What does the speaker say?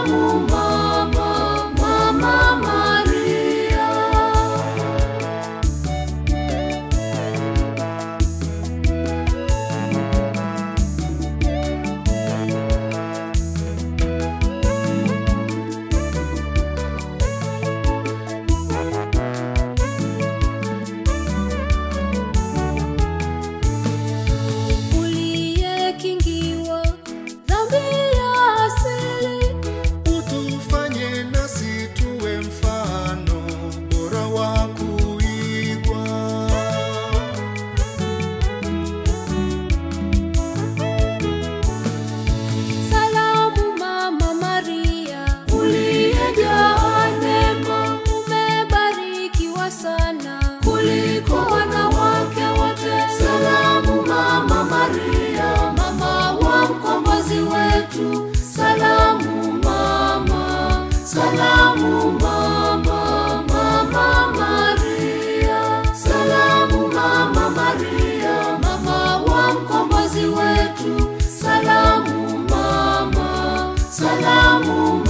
salamu mama, Mama Maria. Uliyekingiwa dhambi ya asili, utufanye nasi tuwe mfano bora wa kuigwa. salamu Mama Maria. Uliyejaa neema, Umebarikiwa sana kuliko wanawake wote. Salamu Mama Maria, mama wa mkombozi wetu. Salamu mama, salamu mama, Mama Maria. Salamu Mama Maria, mama wa mkombozi wetu. Salamu mama, salamu